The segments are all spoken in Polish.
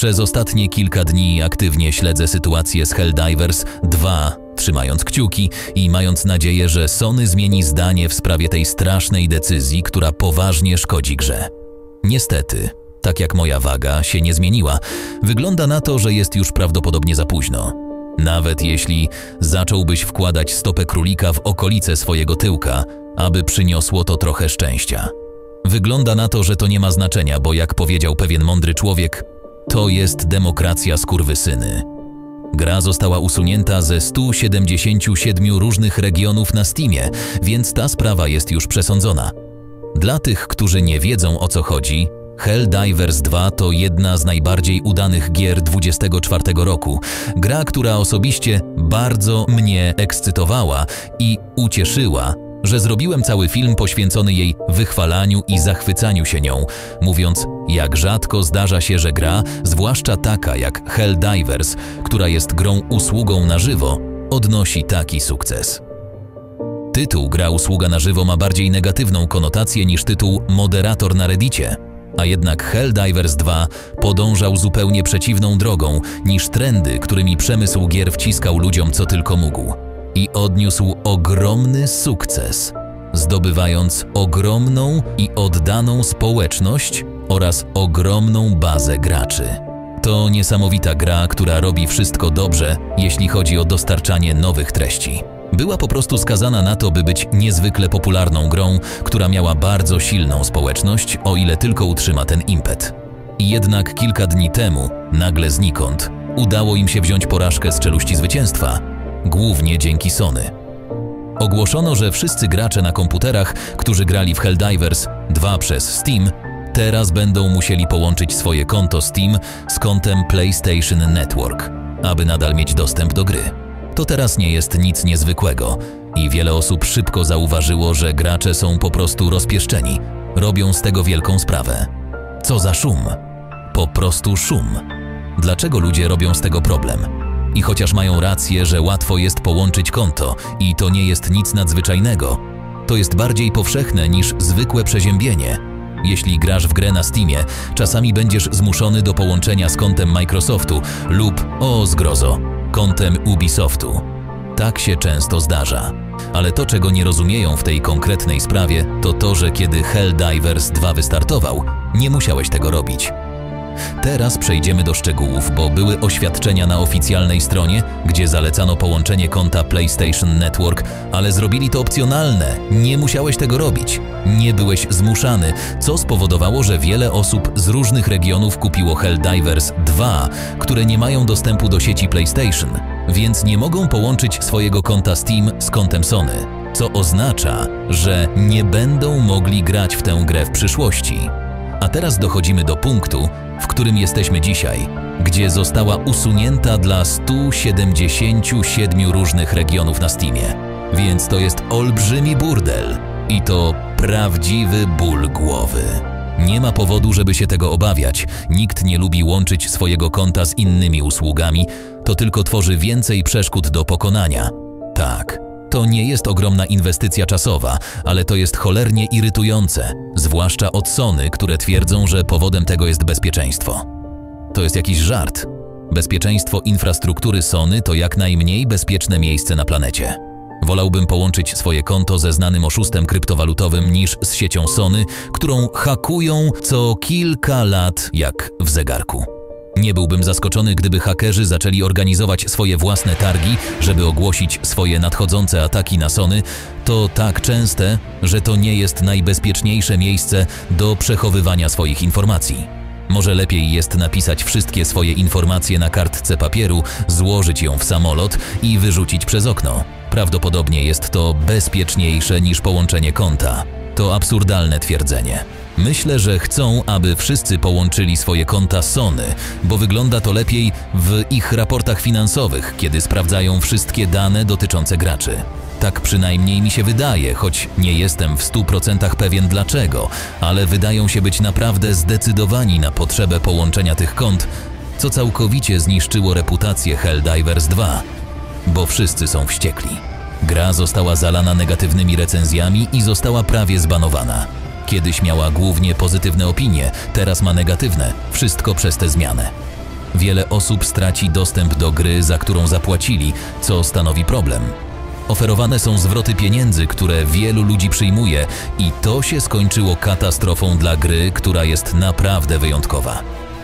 Przez ostatnie kilka dni aktywnie śledzę sytuację z Helldivers 2, trzymając kciuki i mając nadzieję, że Sony zmieni zdanie w sprawie tej strasznej decyzji, która poważnie szkodzi grze. Niestety, tak jak moja waga się nie zmieniła, wygląda na to, że jest już prawdopodobnie za późno. Nawet jeśli zacząłbyś wkładać stopę królika w okolice swojego tyłka, aby przyniosło to trochę szczęścia. Wygląda na to, że to nie ma znaczenia, bo jak powiedział pewien mądry człowiek, to jest demokracja skurwysyny. Gra została usunięta ze 177 różnych regionów na Steamie, więc ta sprawa jest już przesądzona. Dla tych, którzy nie wiedzą, o co chodzi, Helldivers 2 to jedna z najbardziej udanych gier 2024 roku. Gra, która osobiście bardzo mnie ekscytowała i ucieszyła, że zrobiłem cały film poświęcony jej wychwalaniu i zachwycaniu się nią, mówiąc, jak rzadko zdarza się, że gra, zwłaszcza taka jak Helldivers, która jest grą usługą na żywo, odnosi taki sukces. Tytuł gra usługa na żywo ma bardziej negatywną konotację niż tytuł moderator na Reddicie, a jednak Helldivers 2 podążał zupełnie przeciwną drogą niż trendy, którymi przemysł gier wciskał ludziom co tylko mógł. I odniósł ogromny sukces, zdobywając ogromną i oddaną społeczność oraz ogromną bazę graczy. To niesamowita gra, która robi wszystko dobrze, jeśli chodzi o dostarczanie nowych treści. Była po prostu skazana na to, by być niezwykle popularną grą, która miała bardzo silną społeczność, o ile tylko utrzyma ten impet. I jednak kilka dni temu, nagle znikąd, udało im się wziąć porażkę z czeluści zwycięstwa, głównie dzięki Sony. Ogłoszono, że wszyscy gracze na komputerach, którzy grali w Helldivers 2 przez Steam, teraz będą musieli połączyć swoje konto Steam z kontem PlayStation Network, aby nadal mieć dostęp do gry. To teraz nie jest nic niezwykłego i wiele osób szybko zauważyło, że gracze są po prostu rozpieszczeni, robią z tego wielką sprawę. Co za szum? Po prostu szum. Dlaczego ludzie robią z tego problem? I chociaż mają rację, że łatwo jest połączyć konto i to nie jest nic nadzwyczajnego, to jest bardziej powszechne niż zwykłe przeziębienie. Jeśli grasz w grę na Steamie, czasami będziesz zmuszony do połączenia z kontem Microsoftu lub, o zgrozo, kontem Ubisoftu. Tak się często zdarza. Ale to, czego nie rozumieją w tej konkretnej sprawie, to to, że kiedy Helldivers 2 wystartował, nie musiałeś tego robić. Teraz przejdziemy do szczegółów, bo były oświadczenia na oficjalnej stronie, gdzie zalecano połączenie konta PlayStation Network, ale zrobili to opcjonalne, nie musiałeś tego robić. Nie byłeś zmuszany, co spowodowało, że wiele osób z różnych regionów kupiło Helldivers 2, które nie mają dostępu do sieci PlayStation, więc nie mogą połączyć swojego konta Steam z kontem Sony, co oznacza, że nie będą mogli grać w tę grę w przyszłości. A teraz dochodzimy do punktu, w którym jesteśmy dzisiaj, gdzie została usunięta dla 177 różnych regionów na Steamie. Więc to jest olbrzymi burdel i to prawdziwy ból głowy. Nie ma powodu, żeby się tego obawiać. Nikt nie lubi łączyć swojego konta z innymi usługami, to tylko tworzy więcej przeszkód do pokonania. Tak. To nie jest ogromna inwestycja czasowa, ale to jest cholernie irytujące, zwłaszcza od Sony, które twierdzą, że powodem tego jest bezpieczeństwo. To jest jakiś żart. Bezpieczeństwo infrastruktury Sony to jak najmniej bezpieczne miejsce na planecie. Wolałbym połączyć swoje konto ze znanym oszustem kryptowalutowym niż z siecią Sony, którą hakują co kilka lat jak w zegarku. Nie byłbym zaskoczony, gdyby hakerzy zaczęli organizować swoje własne targi, żeby ogłosić swoje nadchodzące ataki na Sony. To tak częste, że to nie jest najbezpieczniejsze miejsce do przechowywania swoich informacji. Może lepiej jest napisać wszystkie swoje informacje na kartce papieru, złożyć ją w samolot i wyrzucić przez okno. Prawdopodobnie jest to bezpieczniejsze niż połączenie konta. To absurdalne twierdzenie. Myślę, że chcą, aby wszyscy połączyli swoje konta Sony, bo wygląda to lepiej w ich raportach finansowych, kiedy sprawdzają wszystkie dane dotyczące graczy. Tak przynajmniej mi się wydaje, choć nie jestem w 100% pewien dlaczego, ale wydają się być naprawdę zdecydowani na potrzebę połączenia tych kont, co całkowicie zniszczyło reputację Helldivers 2, bo wszyscy są wściekli. Gra została zalana negatywnymi recenzjami i została prawie zbanowana. Kiedyś miała głównie pozytywne opinie, teraz ma negatywne, wszystko przez tę zmianę. Wiele osób straci dostęp do gry, za którą zapłacili, co stanowi problem. Oferowane są zwroty pieniędzy, które wielu ludzi przyjmuje i to się skończyło katastrofą dla gry, która jest naprawdę wyjątkowa.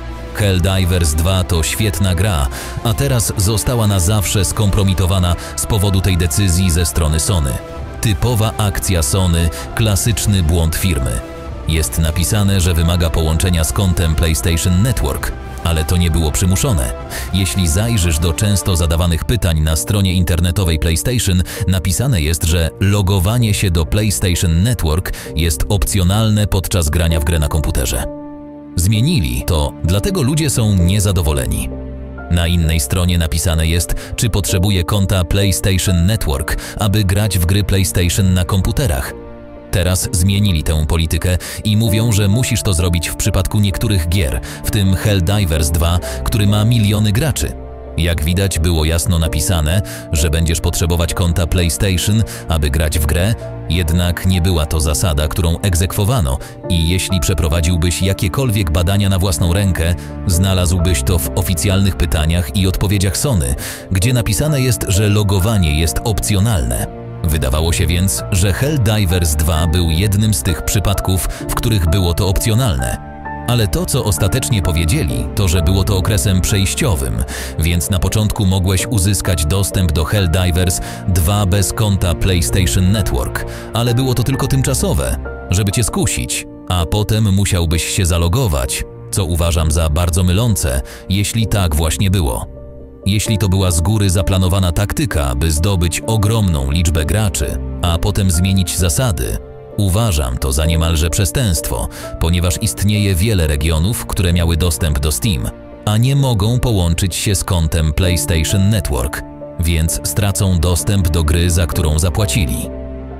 Helldivers 2 to świetna gra, a teraz została na zawsze skompromitowana z powodu tej decyzji ze strony Sony. Typowa akcja Sony, klasyczny błąd firmy. Jest napisane, że wymaga połączenia z kontem PlayStation Network, ale to nie było przymuszone. Jeśli zajrzysz do często zadawanych pytań na stronie internetowej PlayStation, napisane jest, że logowanie się do PlayStation Network jest opcjonalne podczas grania w grę na komputerze. Zmienili to, dlatego ludzie są niezadowoleni. Na innej stronie napisane jest, czy potrzebuje konta PlayStation Network, aby grać w gry PlayStation na komputerach. Teraz zmienili tę politykę i mówią, że musisz to zrobić w przypadku niektórych gier, w tym Helldivers 2, który ma miliony graczy. Jak widać, było jasno napisane, że będziesz potrzebować konta PlayStation, aby grać w grę, jednak nie była to zasada, którą egzekwowano i jeśli przeprowadziłbyś jakiekolwiek badania na własną rękę, znalazłbyś to w oficjalnych pytaniach i odpowiedziach Sony, gdzie napisane jest, że logowanie jest opcjonalne. Wydawało się więc, że Helldivers 2 był jednym z tych przypadków, w których było to opcjonalne. Ale to, co ostatecznie powiedzieli, to, że było to okresem przejściowym, więc na początku mogłeś uzyskać dostęp do Helldivers 2 bez konta PlayStation Network, ale było to tylko tymczasowe, żeby cię skusić, a potem musiałbyś się zalogować, co uważam za bardzo mylące, jeśli tak właśnie było. Jeśli to była z góry zaplanowana taktyka, by zdobyć ogromną liczbę graczy, a potem zmienić zasady, uważam to za niemalże przestępstwo, ponieważ istnieje wiele regionów, które miały dostęp do Steam, a nie mogą połączyć się z kontem PlayStation Network, więc stracą dostęp do gry, za którą zapłacili.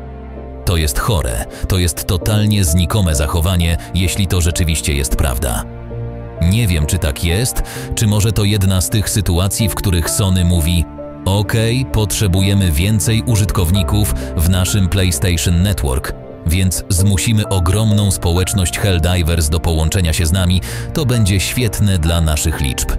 To jest chore, to jest totalnie znikome zachowanie, jeśli to rzeczywiście jest prawda. Nie wiem, czy tak jest, czy może to jedna z tych sytuacji, w których Sony mówi: okej, potrzebujemy więcej użytkowników w naszym PlayStation Network, więc zmusimy ogromną społeczność Helldivers do połączenia się z nami, to będzie świetne dla naszych liczb.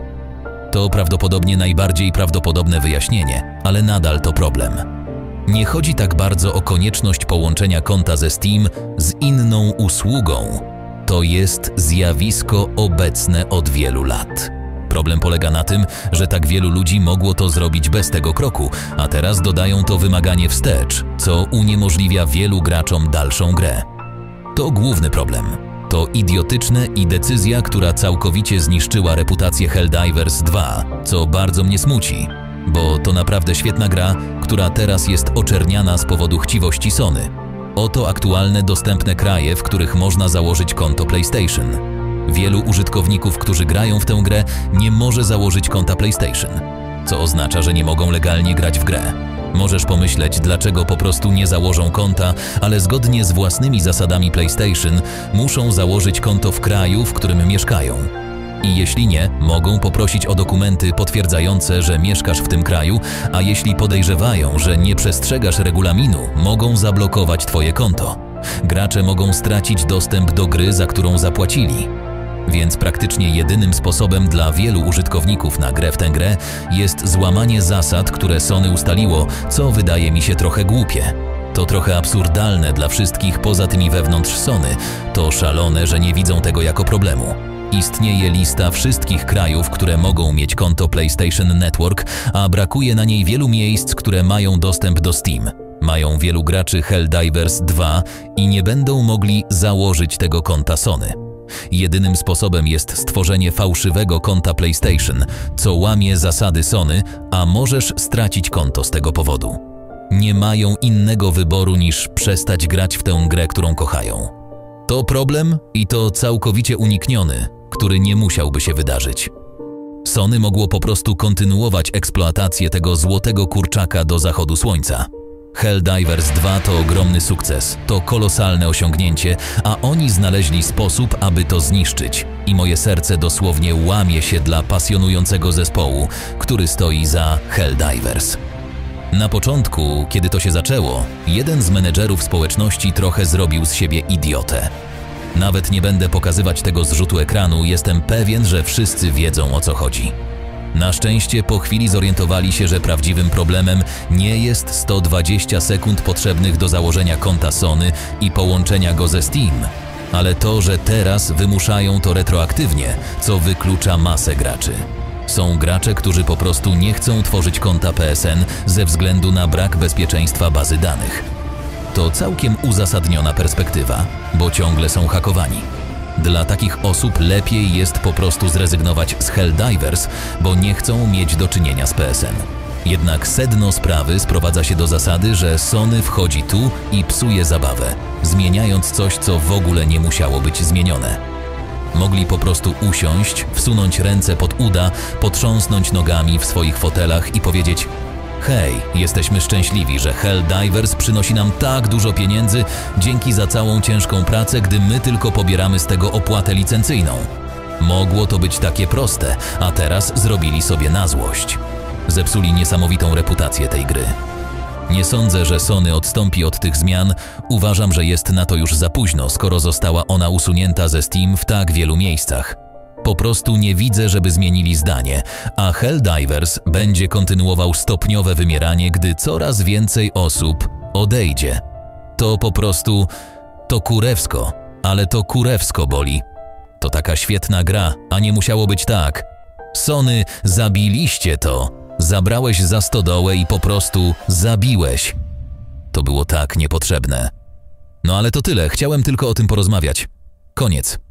To prawdopodobnie najbardziej prawdopodobne wyjaśnienie, ale nadal to problem. Nie chodzi tak bardzo o konieczność połączenia konta ze Steam z inną usługą. To jest zjawisko obecne od wielu lat. Problem polega na tym, że tak wielu ludzi mogło to zrobić bez tego kroku, a teraz dodają to wymaganie wstecz, co uniemożliwia wielu graczom dalszą grę. To główny problem. To idiotyczne i decyzja, która całkowicie zniszczyła reputację Helldivers 2, co bardzo mnie smuci, bo to naprawdę świetna gra, która teraz jest oczerniana z powodu chciwości Sony. Oto aktualne dostępne kraje, w których można założyć konto PlayStation. Wielu użytkowników, którzy grają w tę grę, nie może założyć konta PlayStation, co oznacza, że nie mogą legalnie grać w grę. Możesz pomyśleć, dlaczego po prostu nie założą konta, ale zgodnie z własnymi zasadami PlayStation muszą założyć konto w kraju, w którym mieszkają. I jeśli nie, mogą poprosić o dokumenty potwierdzające, że mieszkasz w tym kraju, a jeśli podejrzewają, że nie przestrzegasz regulaminu, mogą zablokować twoje konto. Gracze mogą stracić dostęp do gry, za którą zapłacili. Więc praktycznie jedynym sposobem dla wielu użytkowników na grę w tę grę jest złamanie zasad, które Sony ustaliło, co wydaje mi się trochę głupie. To trochę absurdalne dla wszystkich poza tymi wewnątrz Sony. To szalone, że nie widzą tego jako problemu. Istnieje lista wszystkich krajów, które mogą mieć konto PlayStation Network, a brakuje na niej wielu miejsc, które mają dostęp do Steam. Mają wielu graczy Helldivers 2 i nie będą mogli założyć tego konta Sony. Jedynym sposobem jest stworzenie fałszywego konta PlayStation, co łamie zasady Sony, a możesz stracić konto z tego powodu. Nie mają innego wyboru niż przestać grać w tę grę, którą kochają. To problem i to całkowicie unikniony, który nie musiałby się wydarzyć. Sony mogło po prostu kontynuować eksploatację tego złotego kurczaka do zachodu słońca. Helldivers 2 to ogromny sukces, to kolosalne osiągnięcie, a oni znaleźli sposób, aby to zniszczyć. I moje serce dosłownie łamie się dla pasjonującego zespołu, który stoi za Helldivers. Na początku, kiedy to się zaczęło, jeden z menedżerów społeczności trochę zrobił z siebie idiotę. Nawet nie będę pokazywać tego zrzutu ekranu, jestem pewien, że wszyscy wiedzą, o co chodzi. Na szczęście po chwili zorientowali się, że prawdziwym problemem nie jest 120 sekund potrzebnych do założenia konta Sony i połączenia go ze Steam, ale to, że teraz wymuszają to retroaktywnie, co wyklucza masę graczy. Są gracze, którzy po prostu nie chcą tworzyć konta PSN ze względu na brak bezpieczeństwa bazy danych. To całkiem uzasadniona perspektywa, bo ciągle są hakowani. Dla takich osób lepiej jest po prostu zrezygnować z Helldivers, bo nie chcą mieć do czynienia z PSN. Jednak sedno sprawy sprowadza się do zasady, że Sony wchodzi tu i psuje zabawę, zmieniając coś, co w ogóle nie musiało być zmienione. Mogli po prostu usiąść, wsunąć ręce pod uda, potrząsnąć nogami w swoich fotelach i powiedzieć: hej, jesteśmy szczęśliwi, że Helldivers przynosi nam tak dużo pieniędzy, dzięki za całą ciężką pracę, gdy my tylko pobieramy z tego opłatę licencyjną. Mogło to być takie proste, a teraz zrobili sobie na złość. Zepsuli niesamowitą reputację tej gry. Nie sądzę, że Sony odstąpi od tych zmian, uważam, że jest na to już za późno, skoro została ona usunięta ze Steam w tak wielu miejscach. Po prostu nie widzę, żeby zmienili zdanie, a Helldivers będzie kontynuował stopniowe wymieranie, gdy coraz więcej osób odejdzie. To po prostu... to kurewsko, ale to kurewsko boli. To taka świetna gra, a nie musiało być tak. Sony, zabiliście to. Zabrałeś za stodołę i po prostu zabiłeś. To było tak niepotrzebne. No ale to tyle, chciałem tylko o tym porozmawiać. Koniec.